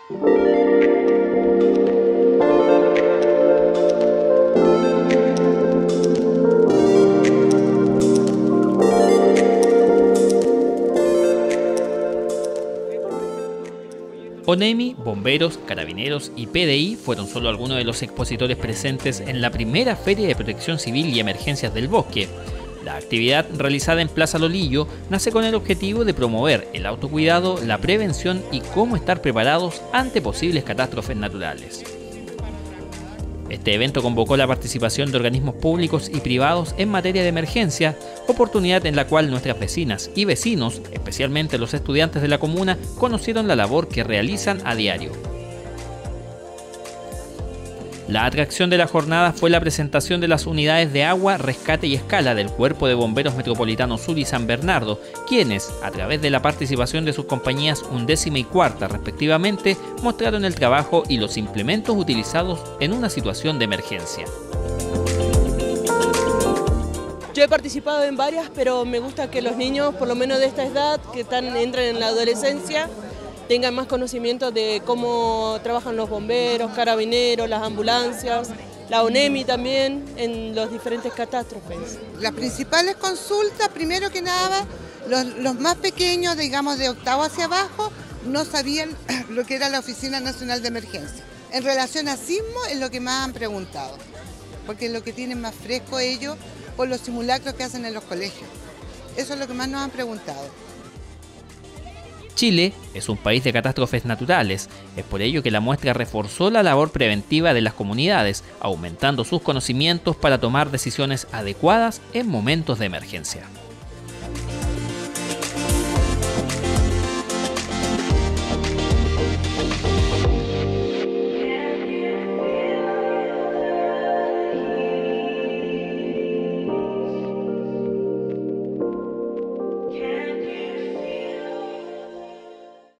ONEMI, bomberos, carabineros y PDI fueron solo algunos de los expositores presentes en la primera Feria de Protección Civil y Emergencias del Bosque. La actividad realizada en Plaza Lolillo nace con el objetivo de promover el autocuidado, la prevención y cómo estar preparados ante posibles catástrofes naturales. Este evento convocó la participación de organismos públicos y privados en materia de emergencia, oportunidad en la cual nuestras vecinas y vecinos, especialmente los estudiantes de la comuna, conocieron la labor que realizan a diario. La atracción de la jornada fue la presentación de las unidades de agua, rescate y escala del Cuerpo de Bomberos Metropolitano Sur y San Bernardo, quienes, a través de la participación de sus compañías 11ª y 4ª respectivamente, mostraron el trabajo y los implementos utilizados en una situación de emergencia. Yo he participado en varias, pero me gusta que los niños, por lo menos de esta edad, que entran en la adolescencia, tengan más conocimiento de cómo trabajan los bomberos, carabineros, las ambulancias, la ONEMI también, en los diferentes catástrofes. Las principales consultas, primero que nada, los más pequeños, digamos de octavo hacia abajo, no sabían lo que era la Oficina Nacional de Emergencia. En relación a sismo es lo que más han preguntado, porque es lo que tienen más fresco ellos por los simulacros que hacen en los colegios. Eso es lo que más nos han preguntado. Chile es un país de catástrofes naturales, es por ello que la muestra reforzó la labor preventiva de las comunidades, aumentando sus conocimientos para tomar decisiones adecuadas en momentos de emergencia.